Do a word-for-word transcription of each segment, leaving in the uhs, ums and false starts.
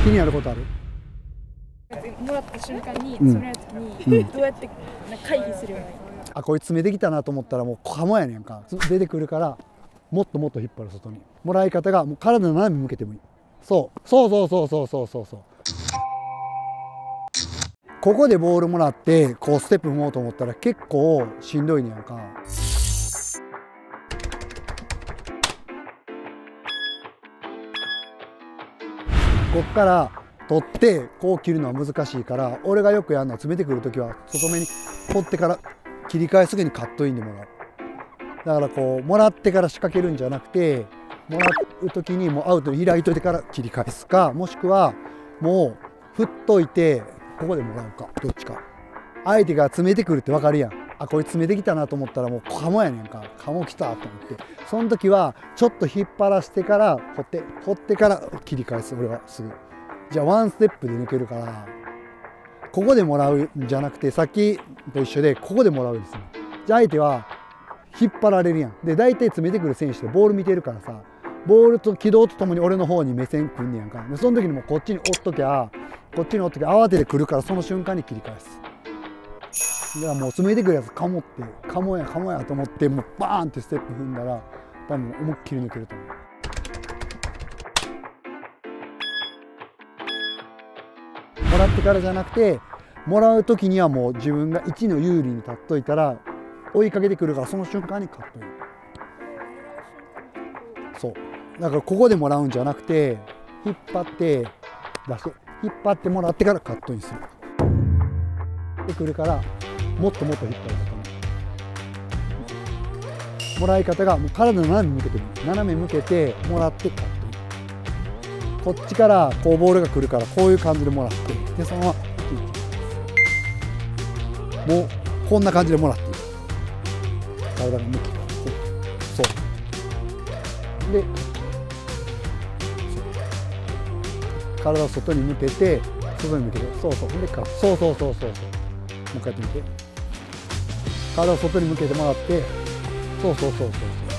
気になることある？ もらった瞬間に、うん、そのやつに、うん、どうやって回避するように。 あ、こいつ詰めてきたなと思ったらもうカモやねんか。出てくるからもっともっと引っ張る。外にもらい方がもう体の斜め向けてもいい。そうそうそうそうそうそうそうそう。ここでボールもらってこうステップ踏もうと思ったら結構しんどいねやんか。こっから取ってこう切るのは難しいから、俺がよくやるのは詰めてくる時は外目に取ってから切り返す時にカットインでもらう。だからこうもらってから仕掛けるんじゃなくて、もらう時にもうアウトに開いといてから切り返すか、もしくはもう振っといてここでもらうか、どっちか。相手が詰めてくるって分かるやん。あ、こいつ詰めてきたなと思ったらもうカモやねんか。カモ来たと思って、その時はちょっと引っ張らしてから掘って掘ってから切り返す。俺はすぐじゃあワンステップで抜けるから、ここでもらうんじゃなくて、さっきと一緒でここでもらうんですよ。じゃあ相手は引っ張られるやん。で大体詰めてくる選手ってボール見てるからさ、ボールと軌道とともに俺の方に目線くんねやんか。でその時にもうこっちに折っときゃこっちに折っときゃ慌ててくるから、その瞬間に切り返す。だからもう詰めてくるやつカモってカモやカモやと思ってもうバーンってステップ踏んだら多分思いっきり抜けると思う。もらってからじゃなくて、もらう時にはもう自分がいちの有利に立っといたら追いかけてくるから、その瞬間にカットイン。そうだからここでもらうんじゃなくて、引っ張って出して引っ張ってもらってからカットインする。でくるからもっともっと引っ張ると。もらい方がもう体の斜め向けてる。斜め向けてもらってカットイン。こっちからこうボールが来るからこういう感じでもらって、でそのままもうこんな感じでもらっていい。体が向きそうで体を外に向けて外に向けてそうそうでかそうそうそうそうそうもう一回やってみて。体を外に向けてもらってそうそうそうそうそう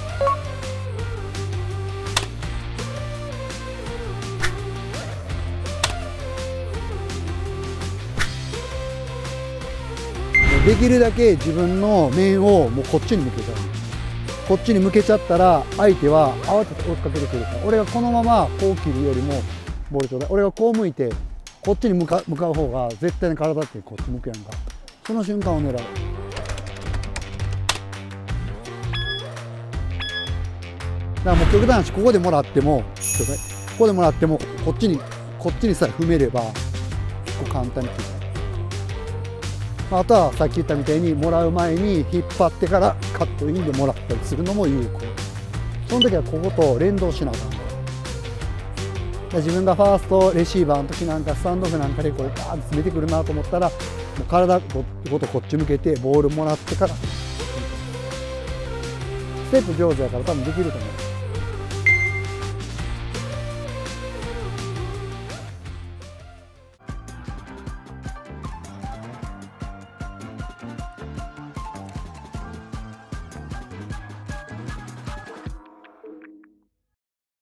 できるだけ自分の面をもうこっちに向けちゃう。こっちに向けちゃったら相手は慌てて追っかけてくるから、俺がこのままこう切るよりもボールちょうだい。俺がこう向いてこっちに向か向かう方が絶対に体ってこっち向くやんか。その瞬間を狙う。だからもう極端なし、ここでもらってもちょうだい。ここでもらってもこっちにこっちにさえ踏めれば結構簡単に切る。あとはさっき言ったみたいにもらう前に引っ張ってからカットインでもらったりするのも有効。その時はここと連動しながら、自分がファーストレシーバーの時なんかスタンドオフなんかでこうバーンと詰めてくるなと思ったら、もう体ごとこっち向けてボールもらってからステップ上手やから多分できると思う。